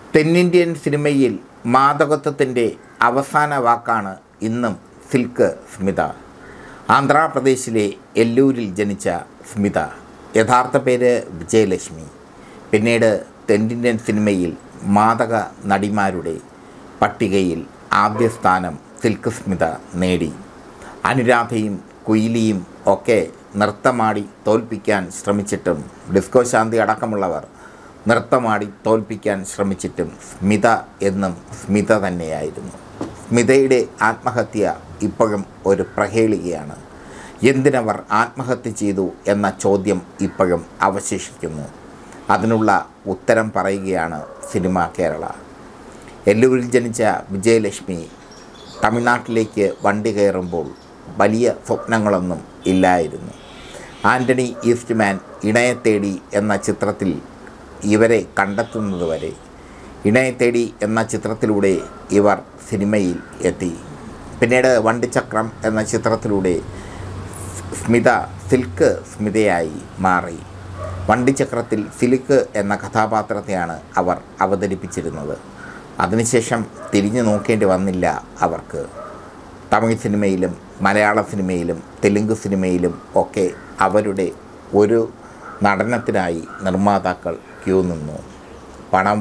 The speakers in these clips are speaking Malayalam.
തെന്നിന്ത്യൻ സിനിമയിൽ മാദകത്വത്തിൻ്റെ അവസാന വാക്കാണ് ഇന്നും സിൽക്ക് സ്മിത. ആന്ധ്രാപ്രദേശിലെ എല്ലൂരിൽ ജനിച്ച സ്മിത. യഥാർത്ഥ പേര് വിജയലക്ഷ്മി. പിന്നീട് തെന്നിന്ത്യൻ സിനിമയിൽ മാദക നടിമാരുടെ പട്ടികയിൽ ആദ്യ സ്ഥാനം സിൽക്ക് സ്മിത നേടി. അനുരാധയും കുയിലിയും ഒക്കെ നൃത്തമാടി തോൽപ്പിക്കാൻ ശ്രമിച്ചിട്ടും, ഡിസ്കോ ശാന്തി അടക്കമുള്ളവർ നൃത്തമാടി തോൽപ്പിക്കാൻ ശ്രമിച്ചിട്ടും സ്മിത എന്നും സ്മിത തന്നെയായിരുന്നു. സ്മിതയുടെ ആത്മഹത്യ ഇപ്പോഴും ഒരു പ്രഹേളികയാണ്. എന്തിനവർ ആത്മഹത്യ ചെയ്തു എന്ന ചോദ്യം ഇപ്പോഴും അവശേഷിക്കുന്നു. അതിനുള്ള ഉത്തരം പറയുകയാണ് സിനിമ കേരള. എല്ലൂരിൽ ജനിച്ച വിജയലക്ഷ്മി തമിഴ്നാട്ടിലേക്ക് വണ്ടി കയറുമ്പോൾ വലിയ സ്വപ്നങ്ങളൊന്നും ഇല്ലായിരുന്നു. ആൻ്റണി ഈസ്റ്റ്മാൻ ഇണയെ തേടി എന്ന ചിത്രത്തിൽ ഇവരെ കണ്ടെത്തുന്നതുവരെ, ഇണയെ തേടി എന്ന ചിത്രത്തിലൂടെ ഇവർ സിനിമയിൽ എത്തി. പിന്നീട് വണ്ടിച്ചക്രം എന്ന ചിത്രത്തിലൂടെ സ്മിത സിൽക്ക് സ്മിതയായി മാറി. വണ്ടിച്ചക്രത്തിൽ സിൽക്ക് എന്ന കഥാപാത്രത്തെയാണ് അവർ അവതരിപ്പിച്ചിരുന്നത്. അതിനുശേഷം തിരിഞ്ഞു നോക്കേണ്ടി വന്നില്ല അവർക്ക്. തമിഴ് സിനിമയിലും മലയാള സിനിമയിലും തെലുങ്ക് സിനിമയിലും ഒക്കെ അവരുടെ ഒരു നടനത്തിനായി നിർമ്മാതാക്കൾ ക്യൂ നിന്നു. പണം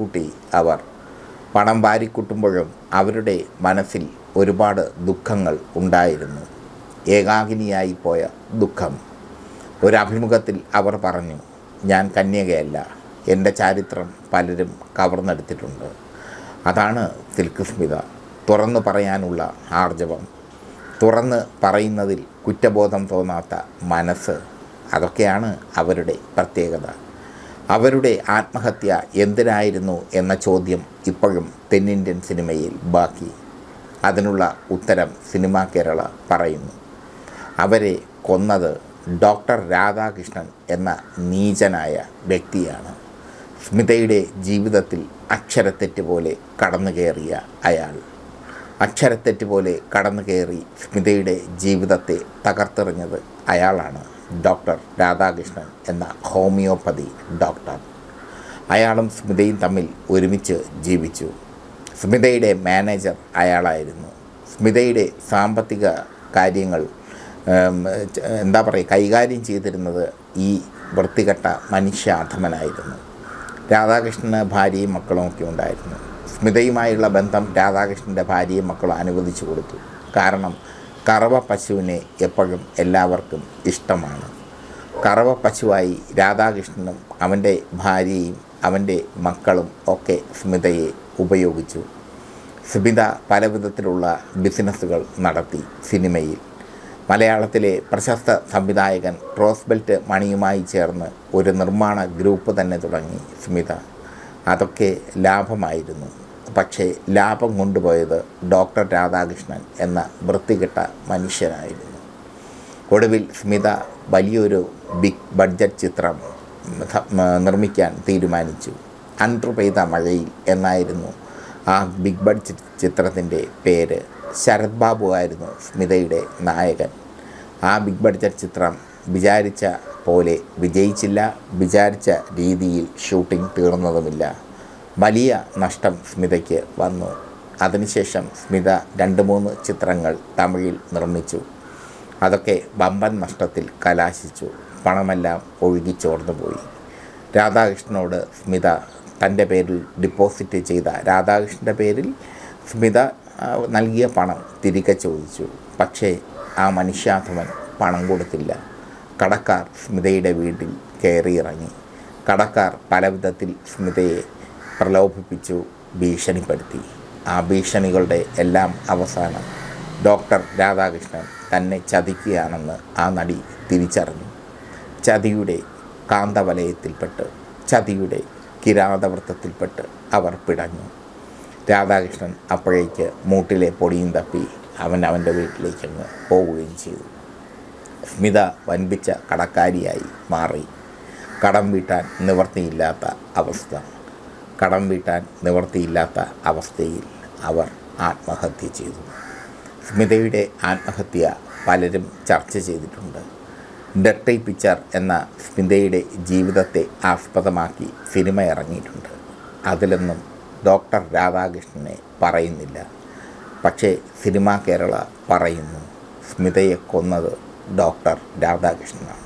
വാരിക്കൂട്ടുമ്പോഴും അവരുടെ മനസ്സിൽ ഒരുപാട് ദുഃഖങ്ങൾ ഉണ്ടായിരുന്നു. ഏകാകിനിയായി പോയ ദുഃഖം. ഒരഭിമുഖത്തിൽ അവർ പറഞ്ഞു, ഞാൻ കന്യകയല്ല, എൻ്റെ ചരിത്രം പലരും കവർന്നെടുത്തിട്ടുണ്ട്. അതാണ് സിൽക്ക് സ്മിത. തുറന്നു പറയാനുള്ള ആർജവം, തുറന്ന് പറയുന്നതിൽ കുറ്റബോധം തോന്നാത്ത മനസ്സ്, അതൊക്കെയാണ് അവരുടെ പ്രത്യേകത. അവരുടെ ആത്മഹത്യ എന്തിനായിരുന്നു എന്ന ചോദ്യം ഇപ്പോഴും തെന്നിന്ത്യൻ സിനിമയിൽ ബാക്കി. അതിനുള്ള ഉത്തരം സിനിമ കേരള പറയുന്നു. അവരെ കൊന്നത് ഡോക്ടർ രാധാകൃഷ്ണൻ എന്ന നീചനായ വ്യക്തിയാണ്. സ്മിതയുടെ ജീവിതത്തിൽ അക്ഷരത്തെറ്റ് പോലെ കടന്നു കയറിയ അയാൾ. അക്ഷരത്തെറ്റ് പോലെ കടന്നു കയറി സ്മിതയുടെ ജീവിതത്തെ തകർത്തെറിഞ്ഞത് അയാളാണ്. ഡോക്ടർ രാധാകൃഷ്ണൻ എന്ന ഹോമിയോപ്പതി ഡോക്ടർ. അയാളും സ്മിതയും തമ്മിൽ ഒരുമിച്ച് ജീവിച്ചു. സ്മിതയുടെ മാനേജർ അയാളായിരുന്നു. സ്മിതയുടെ സാമ്പത്തിക കാര്യങ്ങൾ കൈകാര്യം ചെയ്തിരുന്നത് ഈ വൃത്തികെട്ട മനുഷ്യാധമനായിരുന്നു. രാധാകൃഷ്ണന് ഭാര്യയും മക്കളും ഒക്കെ ഉണ്ടായിരുന്നു. സ്മിതയുമായുള്ള ബന്ധം രാധാകൃഷ്ണൻ്റെ ഭാര്യയും മക്കളും അനുവദിച്ചു കൊടുത്തു. കാരണം കറവ പശുവിനെ എപ്പോഴും എല്ലാവർക്കും ഇഷ്ടമാണ്. കറവ പശുവായി രാധാകൃഷ്ണനും അവൻ്റെ ഭാര്യയും അവൻ്റെ മക്കളും ഒക്കെ സ്മിതയെ ഉപയോഗിച്ചു. സ്മിത പല വിധത്തിലുള്ള ബിസിനസ്സുകൾ നടത്തി സിനിമയിൽ. മലയാളത്തിലെ പ്രശസ്ത സംവിധായകൻ റോസ്ബെൽറ്റ് മണിയുമായി ചേർന്ന് ഒരു നിർമ്മാണ ഗ്രൂപ്പ് തന്നെ തുടങ്ങി സ്മിത. അതൊക്കെ ലാഭമായിരുന്നു. പക്ഷേ ലാഭം കൊണ്ടുപോയത് ഡോക്ടർ രാധാകൃഷ്ണൻ എന്ന വൃത്തികെട്ട മനുഷ്യനായിരുന്നു. ഒടുവിൽ സ്മിത വലിയൊരു ബിഗ് ബഡ്ജറ്റ് ചിത്രം നിർമ്മിക്കാൻ തീരുമാനിച്ചു. അൻട്രു പെയ്ത മഴയിൽ എന്നായിരുന്നു ആ ബിഗ് ബഡ്ജറ്റ് ചിത്രത്തിൻ്റെ പേര്. ശരത് ബാബു ആയിരുന്നു സ്മിതയുടെ നായകൻ. ആ ബിഗ് ബഡ്ജറ്റ് ചിത്രം വിചാരിച്ച പോലെ വിജയിച്ചില്ല. വിചാരിച്ച രീതിയിൽ ഷൂട്ടിംഗ് തീർന്നതുമില്ല. വലിയ നഷ്ടം സ്മിതയ്ക്ക് വന്നു. അതിനുശേഷം സ്മിത 2-3 ചിത്രങ്ങൾ തമിഴിൽ നിർമ്മിച്ചു. അതൊക്കെ വമ്പൻ നഷ്ടത്തിൽ കലാശിച്ചു. പണമെല്ലാം ഒഴുകിച്ചോർന്നുപോയി. രാധാകൃഷ്ണനോട് സ്മിത തൻ്റെ പേരിൽ ഡിപ്പോസിറ്റ് ചെയ്ത, രാധാകൃഷ്ണൻ്റെ പേരിൽ സ്മിത നൽകിയ പണം തിരികെ ചോദിച്ചു. പക്ഷേ ആ മനുഷ്യാധമൻ പണം കൊടുത്തില്ല. കടക്കാർ സ്മിതയുടെ വീട്ടിൽ കയറിയിറങ്ങി. കടക്കാർ പലവിധത്തിൽ സ്മിതയെ പ്രലോഭിപ്പിച്ചു, ഭീഷണിപ്പെടുത്തി. ആ ഭീഷണികളുടെ എല്ലാം അവസാനം ഡോക്ടർ രാധാകൃഷ്ണൻ തന്നെ ചതിക്കുകയാണെന്ന് ആ നടി തിരിച്ചറിഞ്ഞു. ചതിയുടെ കാന്തവലയത്തിൽപ്പെട്ട്, ചതിയുടെ കിരാതവൃത്തത്തിൽപ്പെട്ട് അവർ പിടഞ്ഞു. രാധാകൃഷ്ണൻ അപ്പോഴേക്ക് മൂട്ടിലെ പൊടിയും തപ്പി അവൻ്റെ വീട്ടിലേക്കങ്ങ് പോവുകയും ചെയ്തു. സ്മിത വൻപിച്ച കടക്കാരിയായി മാറി. കടം വീട്ടാൻ നിവൃത്തിയില്ലാത്ത അവസ്ഥയിൽ അവർ ആത്മഹത്യ ചെയ്തു. സ്മിതയുടെ ആത്മഹത്യ പലരും ചർച്ച ചെയ്തിട്ടുണ്ട്. ഡർട്ടി പിക്ചർ എന്ന സ്മിതയുടെ ജീവിതത്തെ ആസ്പദമാക്കി സിനിമ ഇറങ്ങിയിട്ടുണ്ട്. അതിലൊന്നും ഡോക്ടർ രാധാകൃഷ്ണനെ പറയുന്നില്ല. പക്ഷേ സിനിമാ കേരള പറയുന്നു സ്മിതയെ കൊന്നത് ഡോക്ടർ രാധാകൃഷ്ണനാണ്.